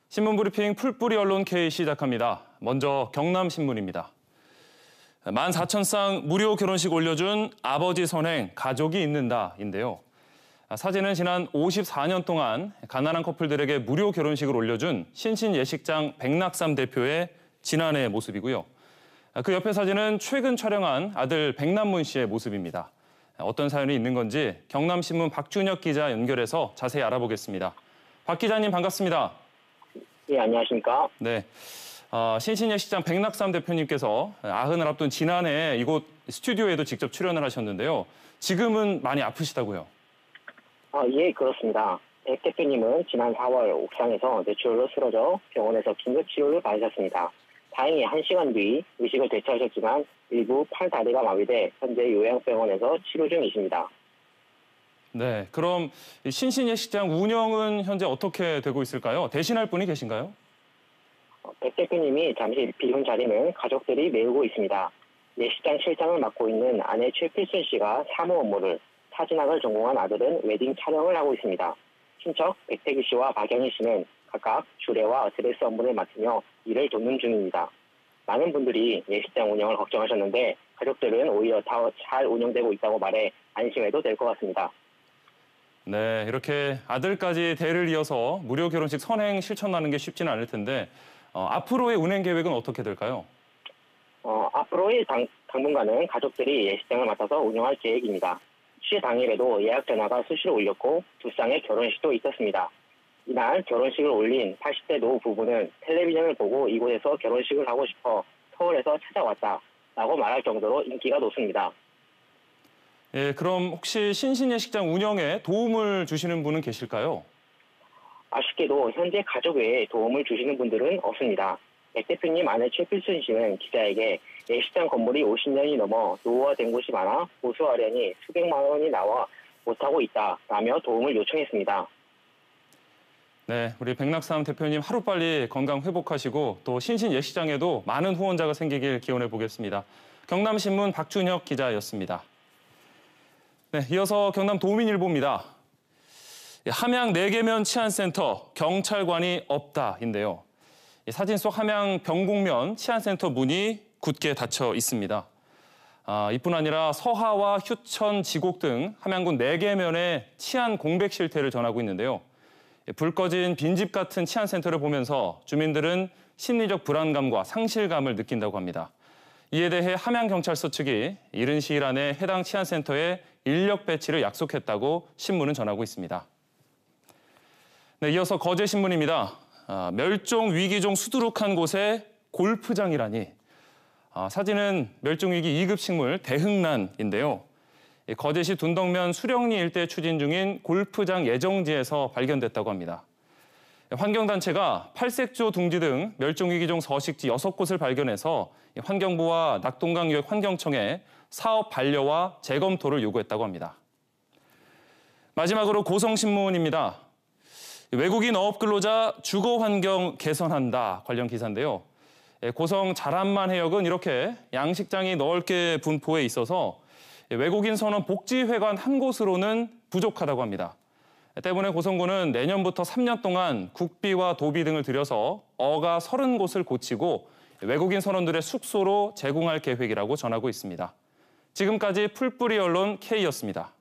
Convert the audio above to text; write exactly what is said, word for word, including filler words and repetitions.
신문 브리핑 풀뿌리 언론 K 시작합니다. 먼저 경남신문입니다. 만 사천 쌍 무료 결혼식 올려준 아버지 선행, 가족이 있는다인데요. 사진은 지난 오십사 년 동안 가난한 커플들에게 무료 결혼식을 올려준 신신예식장 백낙삼 대표의 지난해의 모습이고요. 그 옆에 사진은 최근 촬영한 아들 백남문 씨의 모습입니다. 어떤 사연이 있는 건지 경남신문 박준혁 기자 연결해서 자세히 알아보겠습니다. 박 기자님 반갑습니다. 예, 안녕하십니까? 네, 어, 신신예식장 백낙삼 대표님께서 아흔을 앞둔 지난해 이곳 스튜디오에도 직접 출연을 하셨는데요. 지금은 많이 아프시다고요? 아, 예, 그렇습니다. 백 대표님은 지난 사월 옥상에서 뇌출혈로 쓰러져 병원에서 긴급치료를 받으셨습니다. 다행히 한 시간 뒤 의식을 되찾으셨지만 일부 팔, 다리가 마비돼 현재 요양병원에서 치료 중이십니다. 네, 그럼 신신예식장 운영은 현재 어떻게 되고 있을까요? 대신할 분이 계신가요? 백 대표님이 잠시 비운 자리는 가족들이 메우고 있습니다. 예식장 실장을 맡고 있는 아내 최필순 씨가 사무 업무를, 사진학을 전공한 아들은 웨딩 촬영을 하고 있습니다. 친척 백태규 씨와 박영희 씨는 각각 주례와 어드레스 업무를 맡으며 일을 돕는 중입니다. 많은 분들이 예식장 운영을 걱정하셨는데 가족들은 오히려 더 잘 운영되고 있다고 말해 안심해도 될 것 같습니다. 네, 이렇게 아들까지 대를 이어서 무료 결혼식 선행 실천하는 게 쉽지는 않을 텐데 어, 앞으로의 운행 계획은 어떻게 될까요? 어, 앞으로의 당, 당분간은 가족들이 예식장을 맡아서 운영할 계획입니다. 취재 당일에도 예약 전화가 수시로 울렸고 두 쌍의 결혼식도 있었습니다. 이날 결혼식을 올린 팔십 대 노 부부는 텔레비전을 보고 이곳에서 결혼식을 하고 싶어 서울에서 찾아왔다라고 말할 정도로 인기가 높습니다. 예, 그럼 혹시 신신예식장 운영에 도움을 주시는 분은 계실까요? 아쉽게도 현재 가족 외에 도움을 주시는 분들은 없습니다. 백 대표님 아내 최필순 씨는 기자에게 예식장 건물이 오십 년이 넘어 노후화된 곳이 많아 보수하려니 수백만 원이 나와 못하고 있다라며 도움을 요청했습니다. 네, 우리 백낙삼 대표님 하루빨리 건강 회복하시고 또 신신예식장에도 많은 후원자가 생기길 기원해 보겠습니다. 경남신문 박준혁 기자였습니다. 네, 이어서 경남 도민일보입니다. 함양 내계면 치안센터 경찰관이 없다인데요. 사진 속 함양 병곡면 치안센터 문이 굳게 닫혀 있습니다. 아, 이뿐 아니라 서하와 휴천, 지곡 등 함양군 내계면에 치안 공백 실태를 전하고 있는데요. 불 꺼진 빈집 같은 치안센터를 보면서 주민들은 심리적 불안감과 상실감을 느낀다고 합니다. 이에 대해 함양경찰서 측이 이른 시일 안에 해당 치안센터에 인력 배치를 약속했다고 신문은 전하고 있습니다. 네, 이어서 거제신문입니다. 아, 멸종 위기종 수두룩한 곳에 골프장이라니. 아, 사진은 멸종위기 이 급 식물 대흥란인데요. 거제시 둔덕면 수령리 일대 추진 중인 골프장 예정지에서 발견됐다고 합니다. 환경단체가 팔색조 둥지 등 멸종위기종 서식지 여섯 곳을 발견해서 환경부와 낙동강유역 환경청에 사업 반려와 재검토를 요구했다고 합니다. 마지막으로 고성신문입니다. 외국인 어업 근로자 주거 환경 개선한다 관련 기사인데요. 고성 자란만 해역은 이렇게 양식장이 넓게 분포해 있어서 외국인 선원 복지회관 한 곳으로는 부족하다고 합니다. 때문에 고성군은 내년부터 삼 년 동안 국비와 도비 등을 들여서 어가 서른 곳을 고치고 외국인 선원들의 숙소로 제공할 계획이라고 전하고 있습니다. 지금까지 풀뿌리 언론 K였습니다.